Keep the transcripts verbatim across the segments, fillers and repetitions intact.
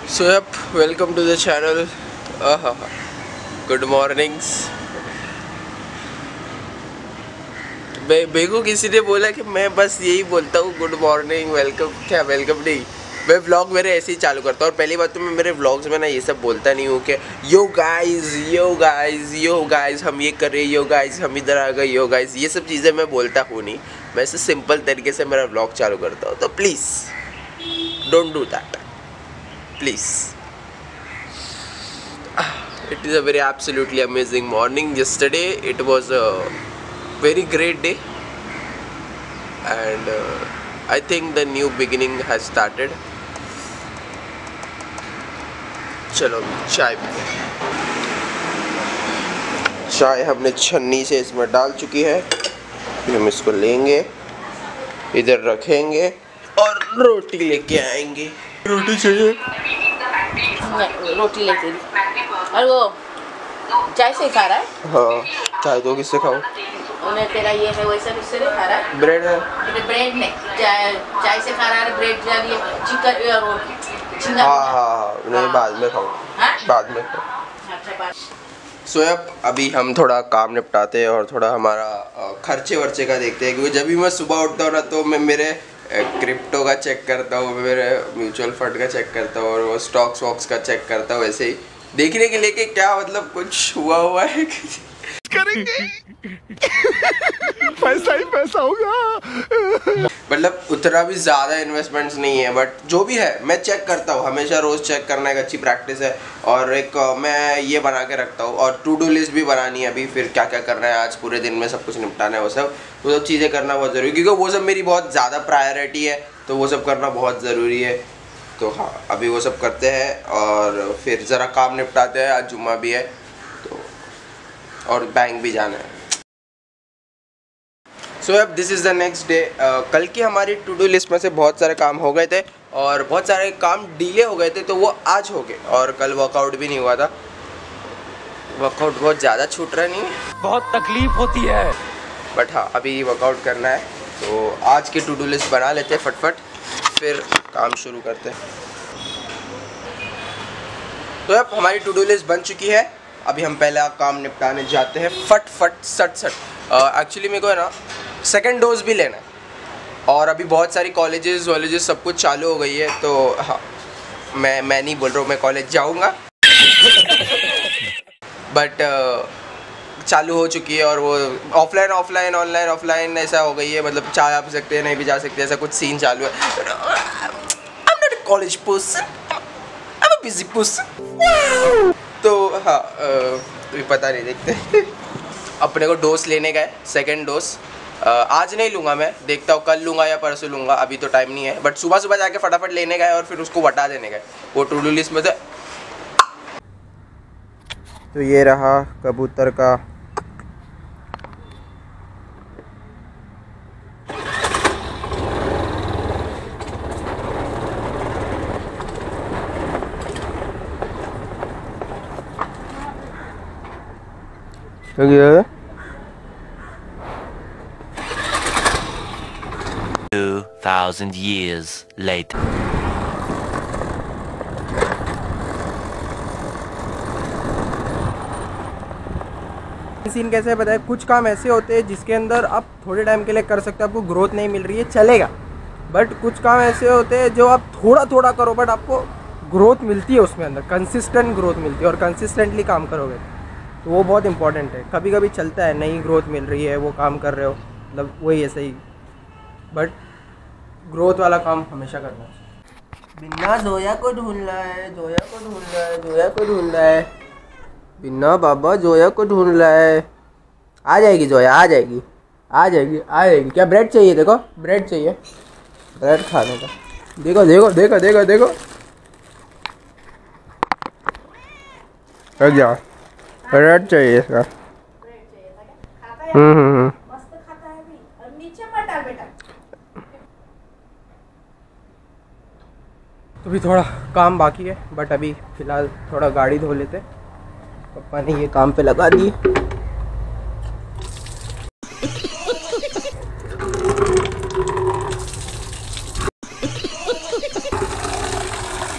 So yep, welcome to the channel. uh, Good mornings. मेरे को किसी ने बोला कि मैं बस यही बोलता हूँ गुड मॉर्निंग वेलकम। क्या वेलकम नहीं, मैं व्लॉग मेरे ऐसे ही चालू करता हूँ। और पहली बात तो मैं मेरे व्लॉग्स में ना ये सब बोलता नहीं हूँ कि yo guys yo guys yo guys हम ये कर रहे हैं, यो गाइस हम इधर आ गए, यो गाइस ये सब चीज़ें मैं बोलता हूँ नहीं। मैं ऐसे सिंपल तरीके से मेरा व्लॉग चालू करता हूँ, तो please don't do that please. It is a very absolutely amazing morning. Yesterday it was a very great day, and uh, I think the new beginning has started. चलो चाय पीते हैं। चाय हमने छन्नी से इसमें डाल चुकी है। फिर हम इसको लेंगे, इधर रखेंगे और रोटी लेके आएंगे। रोटी चाहिए? रोटी लेके। और वो चाय से खा रहा है? हाँ, चाय तो किससे खाऊं? उन्हें तेरा ये है वैसा किससे नहीं खा रहा है? ब्रेड है। ब्रेड नहीं, चाय चाय से खा रहा है। ब्रेड जा रही है चिकन रोटी। हाँ हाँ नहीं, बाद में खाऊं। बाद में खाऊं। सो अब अभी हम थोड़ा काम निपटाते हैं और थोड़ा हमारा खर्चे वर्चे का देखते हैं, क्योंकि जब भी मैं सुबह उठता हूँ ना तो मैं मेरे क्रिप्टो का चेक करता हूँ, मेरे म्यूचुअल फंड का चेक करता हूँ और वो स्टॉक्स वॉक्स का चेक करता हूँ, वैसे ही देखने के लिए कि क्या मतलब कुछ हुआ हुआ है करेंगे पैसा ही पैसा होगा। मतलब उतना भी ज़्यादा इन्वेस्टमेंट्स नहीं है, बट जो भी है मैं चेक करता हूँ हमेशा। रोज़ चेक करना एक अच्छी प्रैक्टिस है। और एक मैं ये बना के रखता हूँ और टू डू लिस्ट भी बनानी है अभी, फिर क्या क्या करना है आज पूरे दिन में, सब कुछ निपटाना है, वो सब वो सब चीज़ें करना बहुत ज़रूरी है, क्योंकि वो सब मेरी बहुत ज़्यादा प्रायोरिटी है, तो वो सब करना बहुत ज़रूरी है। तो हाँ, अभी वो सब करते हैं और फिर ज़रा काम निपटाते हैं। आज जुम्मा भी है तो, और बैंक भी जाना है। सो अब this is the next day. कल की हमारी टू डू लिस्ट में से बहुत सारे काम हो गए थे और बहुत सारे काम डिले हो गए थे, तो वो आज हो गए। और कल वर्कआउट भी नहीं हुआ था। वर्कआउट बहुत ज़्यादा छूट रहा नहीं, बहुत तकलीफ होती है, बट हाँ अभी वर्कआउट करना है। तो आज की टू डू लिस्ट बना लेते हैं फटफट, फिर काम शुरू करते हैं। तो अब हमारी टू डू लिस्ट बन चुकी है। अभी हम पहला काम निपटाने जाते हैं फट फट सट सट। एक्चुअली मेरे को है ना सेकेंड डोज भी लेना है, और अभी बहुत सारी कॉलेजेस वॉलेजेस सब कुछ चालू हो गई है। तो हाँ, मैं मैं नहीं बोल रहा हूँ मैं कॉलेज जाऊँगा बट uh, चालू हो चुकी है। और वो ऑफलाइन ऑफलाइन ऑनलाइन ऑफलाइन ऐसा हो गई है, मतलब जा भी सकते हैं नहीं भी जा सकते, ऐसा कुछ सीन चालू है। I am not a college person, I am a busy person. तो हाँ uh, पता नहीं, देखते अपने को डोज लेने का है, सेकेंड डोज। आज नहीं लूँगा मैं, देखता हूँ कल लूँगा या परसों लूँगा, अभी तो टाइम नहीं है। बट सुबह सुबह जाके फटाफट लेने का है और फिर उसको बता देने का है, वो टू डू लिस्ट में से। तो ये रहा कबूतर का क्या Two thousand years later. Scene कैसे है पता है? कुछ काम ऐसे होते हैं जिसके अंदर आप थोड़े टाइम के लिए कर सकते हो, आपको ग्रोथ नहीं मिल रही है चलेगा। बट कुछ काम ऐसे होते हैं जो आप थोड़ा थोड़ा करो बट आपको ग्रोथ मिलती है, उसमें अंदर कंसिस्टेंट ग्रोथ मिलती है, और कंसिस्टेंटली काम करोगे तो वो बहुत इंपॉर्टेंट है। कभी कभी चलता है नहीं ग्रोथ मिल रही है, वो काम कर रहे हो, मतलब वही है सही, बट ग्रोथ वाला काम हमेशा करना है। बिन्ना जोया को ढूंढ रहा है, जोया को ढूंढ रहा है, जोया को ढूंढ रहा है। बिन्ना बाबा जोया को ढूंढ रहा है। आ जाएगी जोया, आ जाएगी आ जाएगी आ जाएगी। क्या ब्रेड चाहिए? देखो ब्रेड चाहिए, ब्रेड खाने का। देखो देखो देखो देखो देखो क्या ब्रेड चाहिए इसका। हम्म हम्म हम्म तो भी थोड़ा काम बाकी है, बट अभी फ़िलहाल थोड़ा गाड़ी धो लेते। पापा ने ये काम पे लगा दी।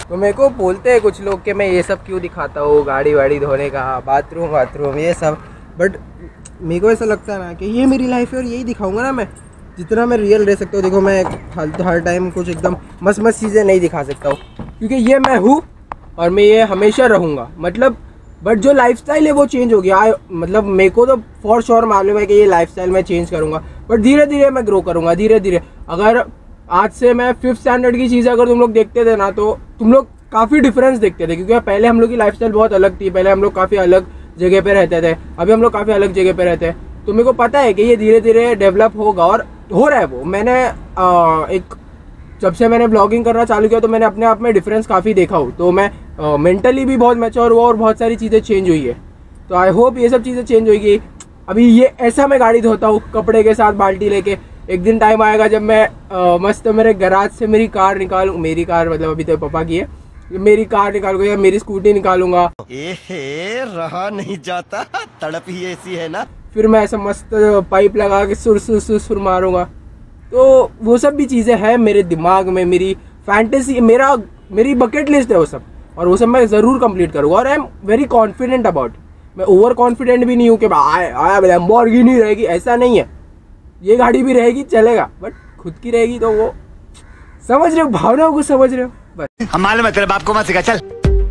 तो मेरे को बोलते हैं कुछ लोग कि मैं ये सब क्यों दिखाता हूँ, गाड़ी वाड़ी धोने का, बाथरूम बाथरूम ये सब, बट मेरे को ऐसा लगता है ना कि ये मेरी लाइफ है और यही दिखाऊंगा ना मैं, जितना मैं रियल रह सकता हूँ। देखो मैं हर हर टाइम कुछ एकदम मस्त मस्त चीज़ें नहीं दिखा सकता हूँ, क्योंकि ये मैं हूँ और मैं ये हमेशा रहूँगा। मतलब बट जो लाइफस्टाइल है वो चेंज हो गया। आ, मतलब मेरे को तो फॉर श्योर मालूम है कि ये लाइफस्टाइल मैं चेंज करूँगा, बट धीरे धीरे मैं ग्रो करूँगा, धीरे धीरे। अगर आज से मैं फिफ्थ स्टैंडर्ड की चीज़ अगर तुम लोग देखते थे ना, तो तुम लोग काफ़ी डिफरेंस देखते थे, क्योंकि पहले हम लोग की लाइफस्टाइल बहुत अलग थी। पहले हम लोग काफ़ी अलग जगह पे रहते थे, अभी हम लोग काफ़ी अलग जगह पे रहते हैं। तो मेरे को पता है कि ये धीरे धीरे डेवलप होगा और हो रहा है वो। मैंने आ, एक जब से मैंने ब्लॉगिंग करना चालू किया तो मैंने अपने आप में डिफरेंस काफ़ी देखा हो। तो मैं मेंटली भी बहुत मैच्योर हुआ और बहुत सारी चीज़ें चेंज हुई है। तो आई होप ये सब चीज़ें चेंज होगी। अभी ये ऐसा मैं गाड़ी धोता हूँ कपड़े के साथ बाल्टी लेके, एक दिन टाइम आएगा जब मैं आ, मस्त मेरे गैराज से मेरी कार निकालूँ, मेरी कार मतलब अभी तो पापा की है, मेरी कार निकालूंगा या मेरी स्कूटी निकालूंगा। एहे, रहा नहीं जाता, तड़प ही ऐसी है ना। फिर मैं ऐसा मस्त पाइप लगा के सुर सुर सुर सुर मारूंगा। तो वो सब भी चीज़ें हैं मेरे दिमाग में, मेरी फैंटेसी, मेरा मेरी बकेट लिस्ट है वो सब, और वो सब मैं ज़रूर कंप्लीट करूँगा। और I am very confident about. मैं ओवर कॉन्फिडेंट भी नहीं हूँ कि आया लैम्बोर्गिनी रहेगी, ऐसा नहीं है। ये गाड़ी भी रहेगी चलेगा, बट खुद की रहेगी तो वो समझ रहे हो, भावनाओं को समझ रहे हो बस। हम मालूम है तेरे बाप को मत सिखा, चल।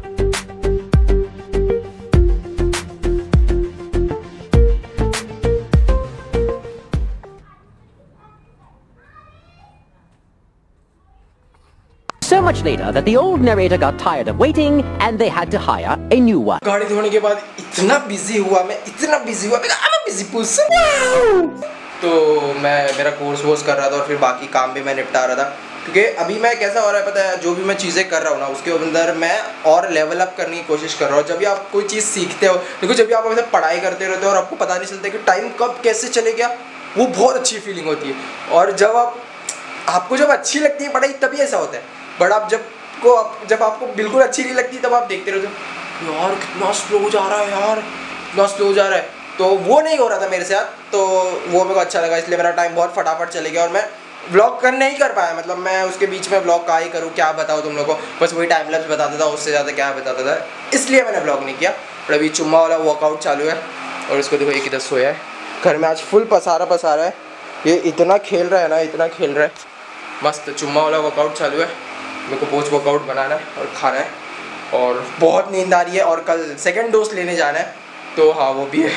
So much later that the old narrator got tired of waiting and they had to hire a new one. गाड़ी धोने के बाद इतना बिजी हुआ मैं, इतना बिजी हुआ मैं बिजी पर्सन। तो मैं मेरा कोर्स वोर्स कर रहा था और फिर बाकी काम भी मैं निपटा रहा था, क्योंकि अभी मैं कैसा हो रहा है पता है, जो भी मैं चीज़ें कर रहा हूँ ना उसके अंदर मैं और लेवल अप करने की कोशिश कर रहा हूँ। जब भी आप कोई चीज़ सीखते हो, देखो जब भी आप हमेशा पढ़ाई करते रहते हो और आपको पता नहीं चलता कि टाइम कब कैसे चले गया, वो बहुत अच्छी फीलिंग होती है। और जब आप आपको जब अच्छी लगती है पढ़ाई तभी ऐसा होता है, बट आप जब को आप जब आपको बिल्कुल अच्छी नहीं लगती तब आप देखते रहते हो यार कितना स्लो जा रहा है, यार कितना स्लो जा रहा है। तो वो नहीं हो रहा था मेरे साथ, तो वो मेरे को अच्छा लगा, इसलिए मेरा टाइम बहुत फटाफट चले गया और मैं व्लॉग कर नहीं कर पाया। मतलब मैं उसके बीच में व्लॉग का ही करूँ, क्या बताऊँ तुम लोगों को, बस वही टाइम लैप्स बताता था, उससे ज़्यादा क्या बताता था, इसलिए मैंने व्लॉग नहीं किया। और अभी चुम्मा वाला वर्कआउट चालू है और इसको देखो एक ही दस सोया है, घर में आज फुल पसारा पसारा है, ये इतना खेल रहा है ना, इतना खेल रहा है, मस्त चुम्मा वाला वर्कआउट चालू है। मेरे को पोस्ट वर्कआउट बनाना है और खाना है, और बहुत नींद आ रही है और कल सेकेंड डोज लेने जाना है, तो हाँ वो भी है।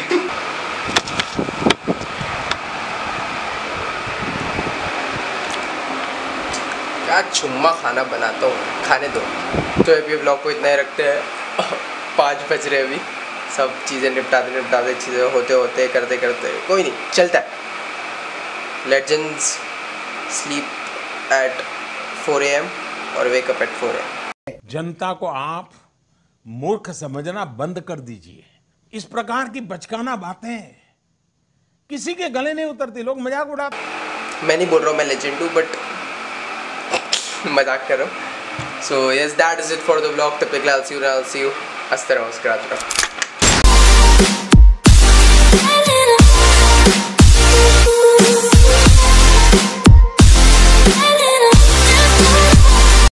क्या चुम्मा खाना बनाता हूँ, खाने दो। तो अभी व्लॉग को इतना ही रखते हैं, पाँच बज रहे अभी, सब चीज़ें निपटाते निपटाते चीज़ें होते होते करते करते कोई नहीं चलता है। Legends sleep at four A M और wake up at four A M. जनता को आप मूर्ख समझना बंद कर दीजिए। इस प्रकार की बचकाना बातें किसी के गले नहीं उतरती, लोग मजाक उड़ाते। मैं नहीं बोल रहा हूँ मैं लेजेंड हूँ, बट मजाक कर रहा हूँ। So yes that is it for the blog. तब तक के लिए I'll see you, I'll see you। हंसते रहो, मुस्कुराते रहो।